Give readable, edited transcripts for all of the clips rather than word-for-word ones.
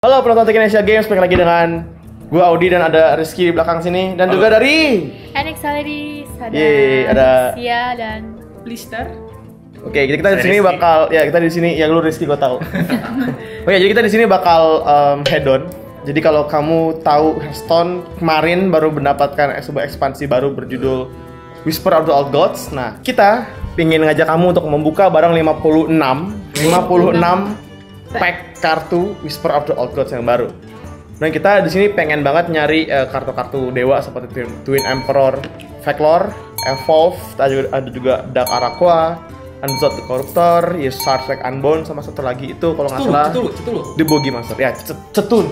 Halo penonton Indonesia Games, balik lagi dengan gue Audi dan ada Rizky di belakang sini dan juga dari Enik Saledis, ada Sia dan Blister. Oke, jadi kita di sini bakal kita di sini ya lu Rizky gue tahu. Oke, jadi kita di sini bakal head on. Jadi kalau kamu tahu Hearthstone kemarin baru mendapatkan sebuah ekspansi baru berjudul Whisper of the Old Gods. Nah, kita ingin ngajak kamu untuk membuka barang 56 pack kartu Whisper of the Old Gods yang baru. Dan kita di sini pengen banget nyari kartu-kartu dewa seperti Twin Emperor, Veclor, Evolve, ada juga Dark Araqua, Unzod the Corruptor, Sarlacc Unbound, sama satu lagi itu kalau nggak salah The Bogey Monster. Ya, Cetun.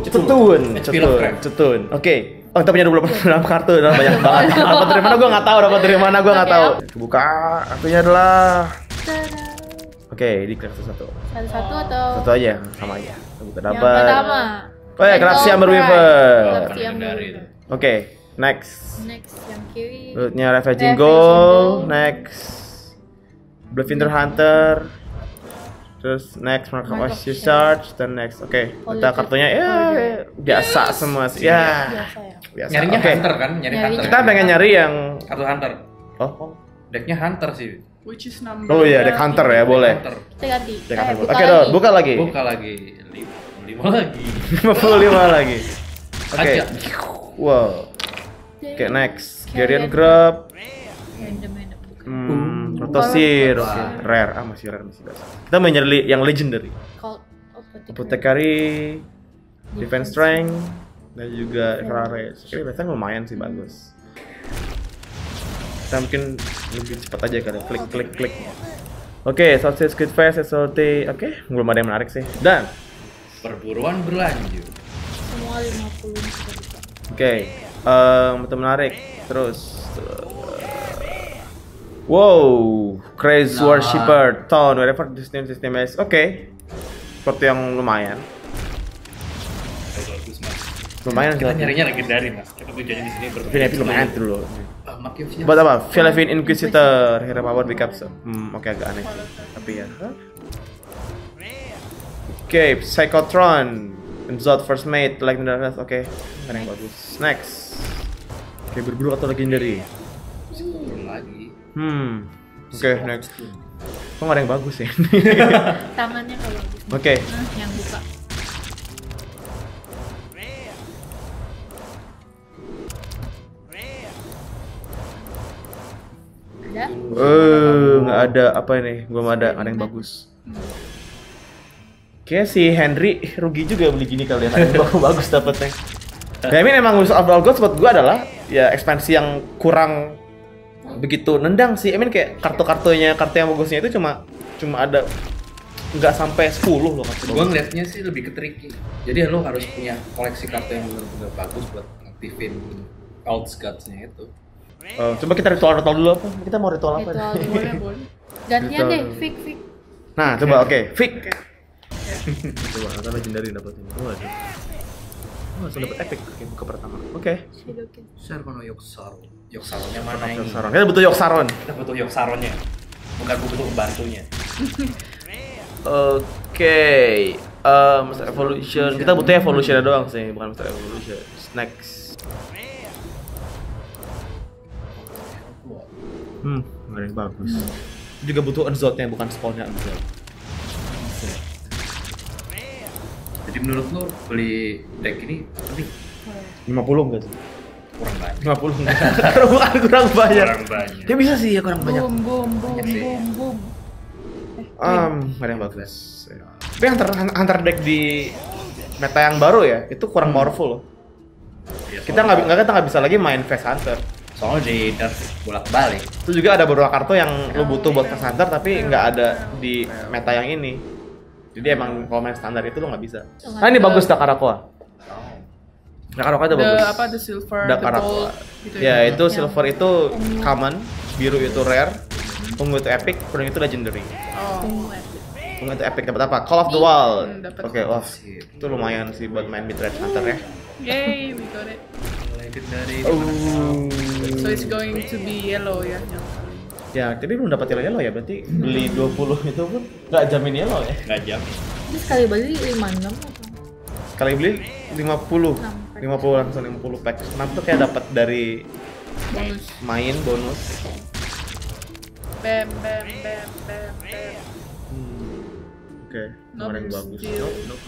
Oke. Oh, kita punya 26 kartu, udah banyak banget. Dapat dari mana gue nggak tahu. Buka, kartunya adalah Oke, di kartu satu. Satu atau Satu aja, sama aja. Kita yang dapat. pertama. Oh ya, Galaxy Amber Weaver. Oke, next. Next yang kiri. Rootnya Ravaging Gold. Next, Blackfinger Hunter. Terus next Mark of Charge. Dan next, oke. Kita kartunya ya biasa semua sih. Ya, biasa. Nyarinya Oke. Hunter kan? Nyari Hunter. Kita pengen nyari yang Kartu Hunter. Oh. Decknya Hunter sih. Which is number. Oh iya, deck Hunter ya, boleh. Hunter. Kita ganti. Deck Hunter. Buka Oke, lagi. buka lagi. Buka lagi. 5 lagi. 55 lagi. Oke. Aja. Wow. Oke, next. Guardian Grub. Random. Rotosir. Oke. Rare. Masih rare, masih biasa. Kita main nyari yang legendary. Call Apothecary, Defense Strength, dan juga Rare. Oke, biasanya lumayan sih, bagus. Kita mungkin lebih cepat aja kali, klik. Oke, Sausage Squid Face, SLT. Oke, belum ada yang menarik sih. Dan Perburuan berlanjut. semua 50 kita bisa. oke, itu menarik. Terus wow, Crazy Worshipper, Town, wherever system is. Oke, seperti yang lumayan. Bagus mas. Lumayan Kita sih. nyarinya legendary mas. Kita tujuannya di sini Tapi lumayan dulu. Makiavnya. Buat apa? Philadelphia Inquisitor, Hero Power Becomes. Oke, agak aneh sih. Tapi ya. Oke, Psychotron, Unzod First Mate, Like Darkness. Oke, ada yang bagus. Next. Oke, berburu atau legendary. Belum lagi. Oke, next. Kok nggak ada yang bagus ya? Tangannya kalau bagus. Oke. Nah, yang buka. Ada? Nggak ada apa ini? Belum ada yang bagus. Kayak si Henry rugi juga beli gini kali ya. Bagus dapetnya. Ya, ini emang Wizard of the Old Gods buat gue adalah ya ekspansi yang kurang begitu nendang sih. Kayak kartu yang bagusnya itu cuma ada nggak sampai 10 loh kartu. Gua ngeliatnya sih lebih ke tricky. Jadi lo harus punya koleksi kartu yang benar-benar bagus buat aktifin Old Gods-nya itu. Coba kita ritual dulu apa? Kita mau ritual apa? Ritual Boleh, boleh. gantian Ritual. deh, fix. Nah, coba oke. Fik. Coba kita legendary dapetin. Langsung dapet epic buka pertama. Oke. Serkono Yogg-Saron. Yogg-Saronnya mana ini? Yogg-Saron. Kita butuh Yogg-Saron. Kita butuh Yogg-Saronnya. Bukan butuh pembantunya. Oke. Master Evolution. Kita butuh Evolution doang sih, bukan Master Evolution. Next. Nggak ada yang bagus. Juga butuh Unzod-nya, bukan spawn-nya Unzod. Jadi menurut lo beli deck ini penting? 50 enggak sih? Kurang banyak. 50 enggak. Kurang banyak. Kurang banyak. Ya bisa sih ya kurang banyak. Boom. Nggak ada yang bagus. Tapi hunter deck di meta yang baru ya, itu kurang powerful loh. Ya, Kita nggak bisa lagi main Face Hunter. soalnya di nerf bolak-balik. Itu juga ada beberapa kartu yang lo butuh buat Face Hunter tapi nggak ada di meta yang ini. Jadi emang kalau main standar itu lo nggak bisa. Nah ini bagus Dark Araqua. Dark Araqua itu bagus. The silver, Dark the Araqua. gold. Gitu Ya itu silver itu common, biru itu rare, ungu itu epic, kuning itu legendary. Oh. Ungu itu epic dapat apa? Call of the Wild. Dapat. Oke, wah itu lumayan sih buat main mid range hunter ya. Yay, we got it. Legendary. So it's going to be yellow ya. Ya, tapi belum dapat yellow ya, berarti beli 20 itu pun nggak jamin yellow ya. Nggak jamin. Ini sekali beli 56 atau? sekali beli 50 langsung 50 pack. 6 tuh kayak dapat dari Bonus. main bonus. Bam bam bam bam bam. Oke, Nope, kemarin bagus. still. Nope.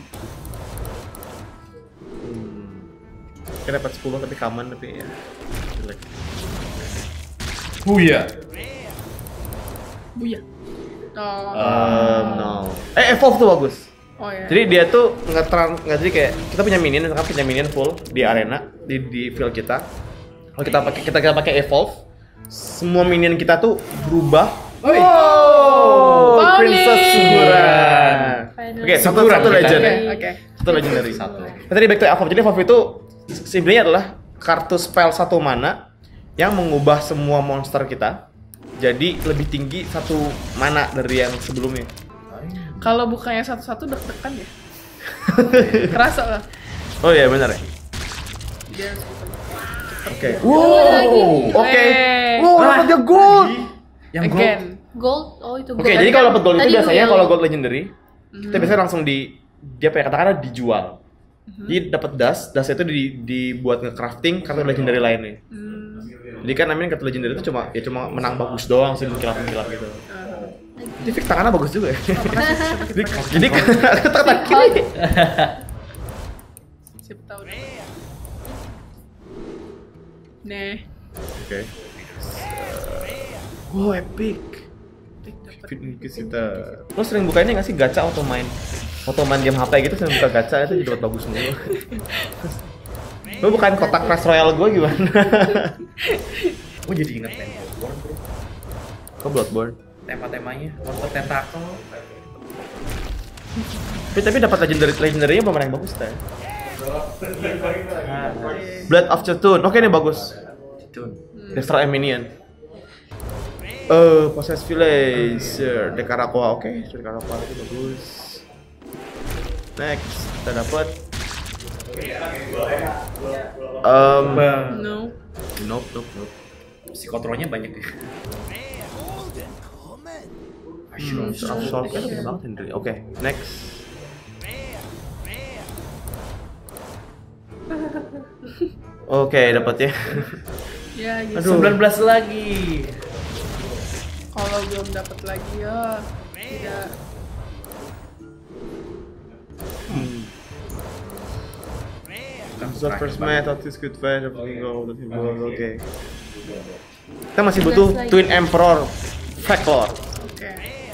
Kita dapat 10 tapi common tapi ya jelek. Buya. Buya. Oh. No. Evolve tuh bagus. Oh ya. Jadi dia tuh nggak jadi kayak kita punya minion, misalkan punya minion full di arena di field kita. Kalau kita pakai evolve, semua minion kita tuh berubah. Wow, Finally. Princess Sugura. Finally. Oke, satu legend. Oke. Satu legendary. Satu. Nah, tadi back to evolve. Jadi evolve itu simpelnya adalah kartu spell 1 mana yang mengubah semua monster kita jadi lebih tinggi 1 mana dari yang sebelumnya. Kalau bukannya satu-satu deg-degan ya. Kerasa lah. Oh iya benar ya. Dia Oke. Wow. Oke. Eh. Wow, dapat dia gold. Yang again. Gold, oh itu gold. Oke, jadi kalau dapat gold itu Tadi biasanya dulu kalau ya. gold legendary, kita biasanya langsung dia apa ya, katakanlah dijual. Jadi dapat dust itu dibuat nge-crafting kartu legendary lainnya. Jadi kan namanya kartu legendary itu cuma menang bagus doang sih, mengkilap gitu. Jadi fix tangannya bagus juga ya. Jadi kata kiri. Siapa tahu deh. Nih. Oke. Wow, epic. Fit kita. Lo sering buka ini nggak sih gacha auto main game HP gitu, sering buka gacha itu jadi dapat bagus mulu. Lo bukan kotak Clash Royale gue gimana? Gue jadi inget Bloodborne bro. Kok Bloodborne? Tema-temanya, monster tentakel. Tapi dapat legendary-nya belum ada yang bagus teh. Blood of Chthon. Oke, ini bagus. Itu. Destroy a minion. Possess Village. Dekarakoa. Oke, Dekarakoa itu bagus. Next, kita dapat No. nope. Psikotronya banyak ya. Absolve kan banget Henry. Oke, next. Oke, dapat ya. Ya, gitu. Aduh. 19 lagi. Kalau belum dapat lagi ya tidak. The first match of this good fight of Ringo. Oke. Kita masih butuh Twin Emperor Factor. Oke.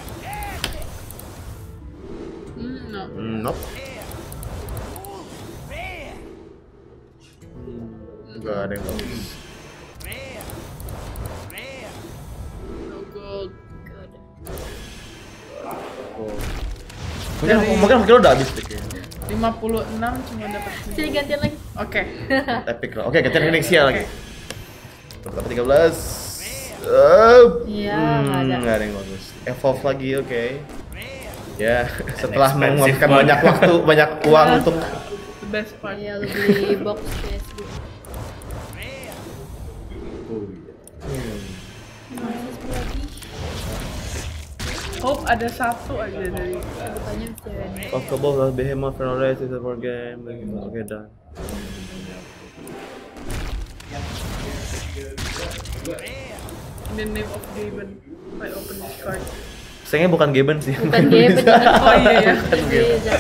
No. Nope. Enggak ada yang bagus. No gold. Mungkin lo udah habis deh kayaknya. 56 cuma dapat. Sini gantian lagi. Oke. Epic lah. Oke, gantian Indonesia lagi. Dapat 13. Iya, nggak ada. Nggak ada yang bagus. Evolve lagi, oke. Ya, setelah expensive mengeluarkan one. banyak waktu, banyak uang untuk The best part. Iya, lu beli box PS gitu. Hope ada satu aja dari. Bukannya bisa of the ball of Behemoth Final Race is a board game. Oke, done. In the name of Gaben, I open this card. Sayangnya bukan Gaben sih. bukan game, bener. Oh iya ya. Beda.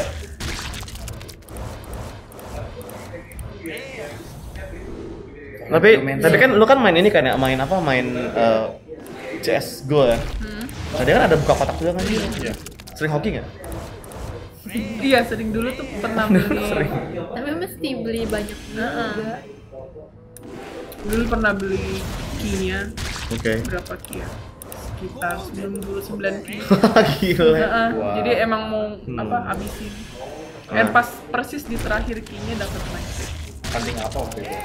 Tapi kan lu kan main ini kan ya, main apa? Main CS GO ya. Nah, dia kan ada buka kotak juga kan? Iya. Sering hoki nggak? Iya, sering dulu tuh pernah beli. Sering. Tapi mesti beli banyak juga. Dulu pernah beli key-nya. Oke. Berapa key ya? Sekitar 99 key. Gila. Wow. Jadi emang mau habisin. Dan pas persis di terakhir key-nya dapat knife. Penting apa waktu itu?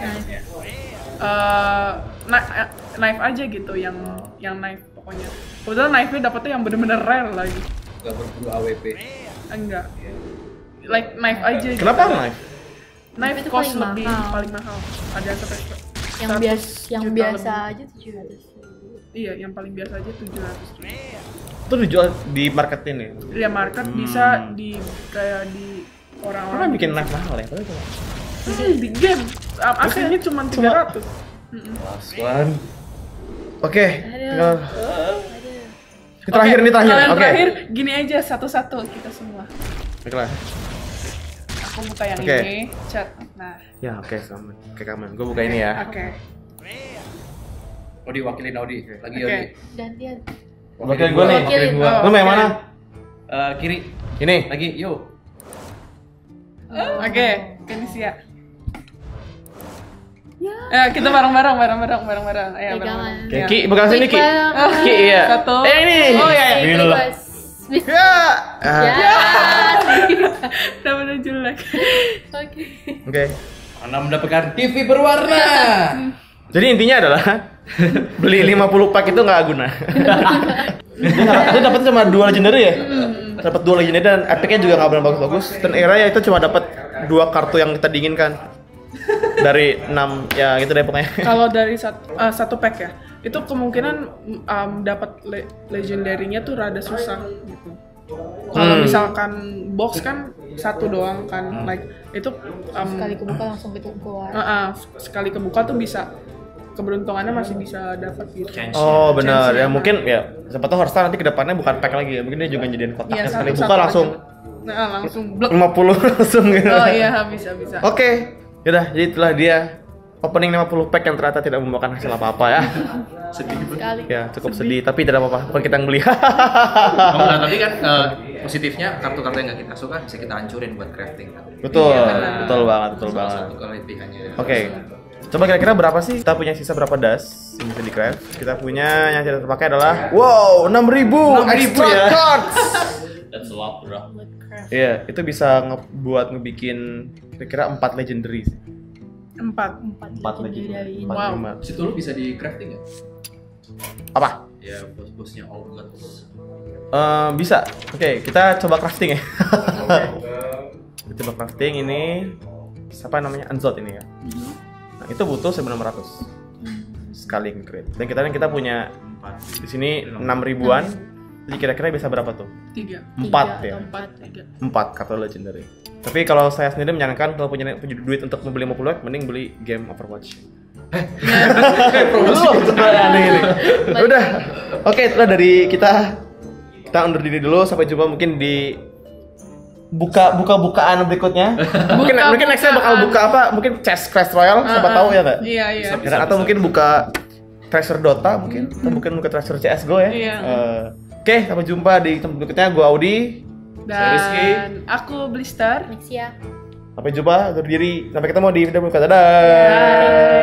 Knife aja gitu yang knife pokoknya. Kebetulan knife-nya dapetnya yang bener-bener rare lagi. Gak berburu AWP. Enggak. Like knife aja gitu. Kenapa knife? Knife Itu cost paling lebih mahal. paling mahal. Ada sampai Yang 100 yang juta biasa lebih. aja 700. Iya, yang paling biasa aja 700 juta. Itu dijual di market ini. Ya market bisa di kayak di orang-orang Orang bikin knife mahal ya, padahal cuma. di game aslinya cuma 300. Last one. Oke, tinggal ini Oke, terakhir. kalian Oke. terakhir gini aja satu-satu kita semua. Baiklah. Aku buka yang Oke. ini, chat. Nah, Ya, oke, sama. Oke, kamen. Gue buka ini ya. oke. Odi wakilin Odi. Lagi Oke. Odi. Gantian. Wakilin gue nih. Wakilin. gua. Lu mau yang mana? Kiri. Ini. Lagi, yuk. Oke, Kanisia. Kita bareng-bareng. Ayo Pegangan. bareng-bareng. Oke, Ya. Ki, bukan sini Ki. Ki, iya. Satu. Ini. Oh iya. Ini dulu lah. Ya. Ya. Udah bener jelek. Oke. Oke. Anda mendapatkan TV berwarna. Jadi intinya adalah beli 50 pack itu nggak guna. Dia dapat cuma 2 legendary ya. Dapat 2 legendary dan epicnya juga nggak benar bagus-bagus. Dan era ya itu cuma dapat 2 kartu yang kita diinginkan. Dari 6 ya gitu deh pokoknya. Kalau dari satu pack ya, itu kemungkinan dapat legendary-nya tuh rada susah gitu. Kalau misalkan box kan satu doang kan, like itu Sekali kebuka langsung itu keluar. sekali kebuka tuh bisa keberuntungannya masih bisa dapat gitu. Oh benar Chance-nya. ya mungkin ya siapa tahu Hearthstone nanti kedepannya bukan pack lagi ya mungkin dia juga jadiin kotak Iya, yang sekali satu buka langsung aja. Langsung blok. 50 langsung gitu. Oh iya bisa. Oke, yaudah jadi itulah dia opening 50 pack yang ternyata tidak membawakan hasil apa-apa ya. Sekali. Ya cukup sedih tapi tidak apa-apa bukan kita yang beli. Oh, nah, tapi kan positifnya kartu-kartu yang nggak kita suka bisa kita hancurin buat crafting kan. betul, Iya, betul banget, betul Salah banget. satu kelebihannya. Oke. Coba kira-kira berapa sih kita punya sisa berapa das yang bisa di craft? Kita punya yang tidak terpakai adalah wow 6.000 extra ya. cards. That's a lot, bro. Buat craft. Iya, itu bisa ngebikin kira-kira 4 legendary sih. 4. 4 legendary. dari ini. 4, Wow. 5. Situ lu bisa di crafting nggak? Apa? Ya bos-bosnya All Gods. Bisa. Oke, kita coba crafting ya. Kita coba crafting ini. Siapa namanya? Anzot ini ya. Nah, itu butuh 900 sekali nge-create. Dan kita punya di sini 6.000-an. Jadi kira-kira bisa berapa tuh? 3. 4 ya. 4. 4 kartu legendary. Tapi kalau saya sendiri menyarankan kalau punya duit untuk membeli 50 pack mending beli game Overwatch. Promosi aneh ini. Udah. Oke, itulah dari kita. Kita undur diri dulu sampai jumpa mungkin di bukaan berikutnya. Mungkin next saya bakal buka apa? Mungkin chess Clash Royale, siapa tahu ya enggak? Iya. Atau mungkin buka Treasure Dota mungkin, atau mungkin buka Treasure CS:GO ya. Iya. Oke, sampai jumpa di tempat berikutnya. Gua Audi. Saya Rizky. Dan aku Blister. Next ya. Sampai jumpa, undur diri. Sampai ketemu di video berikutnya. Dadah.